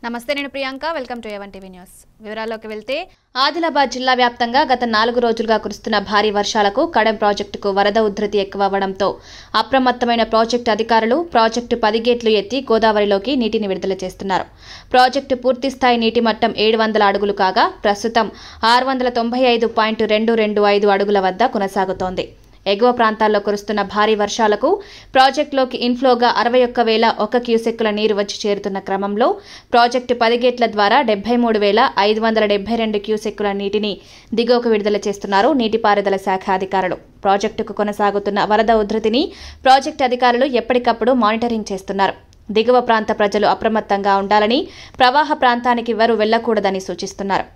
నమస్తే, నేను Priyanka. Welcome to A one TV news. వివరాల్లోకి వెళ్తే, ఆదిలాబాద్ జిల్లా వ్యాప్తంగా గత 4 రోజులుగా కురుస్తున్న భారీ వర్షాలకు కడెం ప్రాజెక్టుకు వరద ఉధృతి ఎక్కువవడంతో అప్రమత్తమైన ప్రాజెక్టు అధికారులు ప్రాజెక్టు 10 గేట్లు ఎత్తి గోదావరిలోకి నీటిని విడుదల చేస్తున్నారు. ప్రాజెక్టు పూర్తిస్థాయి నీటి మట్టం 700 అడుగులు కాగా ప్రస్తుతం 695.225 అడుగుల వద్ద కొనసాగుతోంది. ఎగువ ప్రాంతాల్లో కురుస్తున్న భారీ వర్షాలకు ప్రాజెక్టులోకి ఇన్ఫ్లోగా 61,001 క్యూసెక్కుల నీరు వచ్చి చేరుతున్న క్రమంలో ప్రాజెక్టు 10 గేట్ల ద్వారా 73,572 క్యూసెక్కుల నీటిని దిగువకు విడుదల చేస్తున్నారు నీటిపారుదల శాఖ అధికారులు. ప్రాజెక్టుకు కొనసాగుతున్న వరద ఉధృతిని ప్రాజెక్టు అధికారులు ఎప్పటికప్పుడు మానిటరింగ్ చేస్తున్నారు. దిగువ ప్రాంత ప్రజలు అప్రమత్తంగా ఉండాలని, ప్రవాహ ప్రాంతానికి ఎవరూ వెళ్లకూడదని సూచిస్తున్నారు.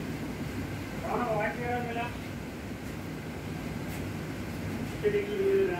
Gracias.